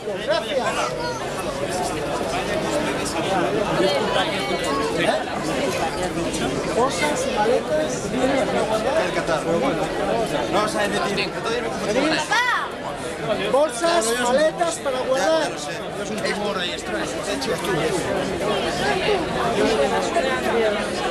Gracias. Bolsas y maletas para guardar. El catarro, bueno. No sabes de ti. Bolsas, maletas para guardar. Es morra y esto es hecho.